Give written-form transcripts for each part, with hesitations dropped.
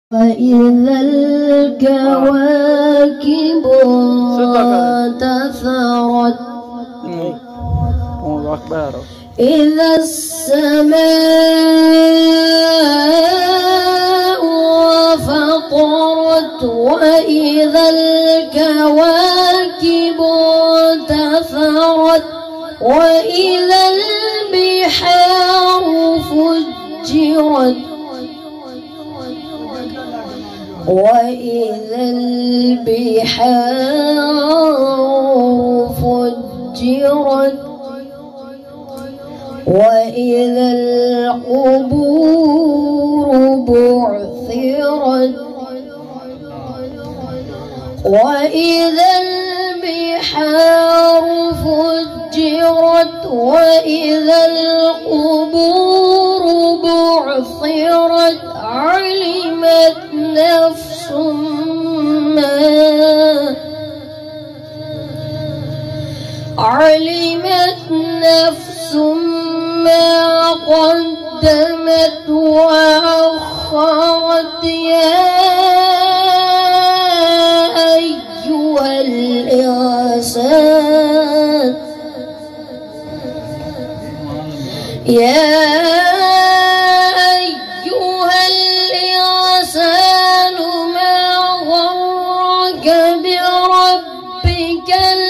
فإذا الكواكب انتثرت إذا السماء فطرت وإذا الكواكب انتثرت وإذا البحار فجرت وإذا البحار فجرت وإذا القبور بعثرت وإذا البحار فجرت وإذا القبور بعثرت علمت نفس ما قدمت وأخرت يا أيها الإنسان ما غرك بربك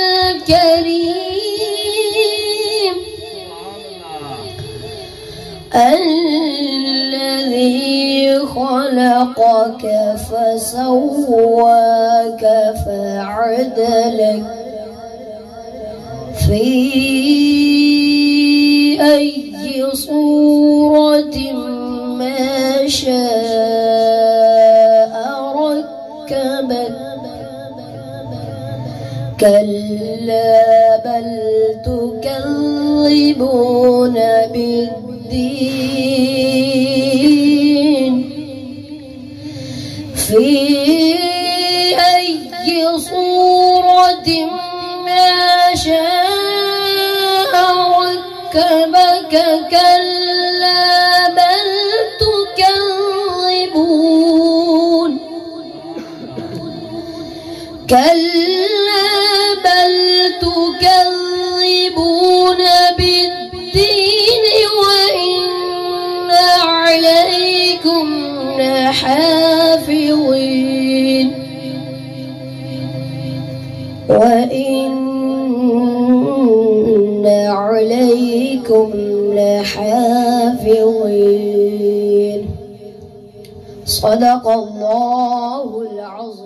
الكريم الذي خلقك فسواك فعدلك في أي صورة ما شاء ركبك كلا بل تكذبون بالدين في أي صورة ما شاء ركبك كلا بل تكذبون بالدين وإن عليكم لحافظين صدق الله العظيم.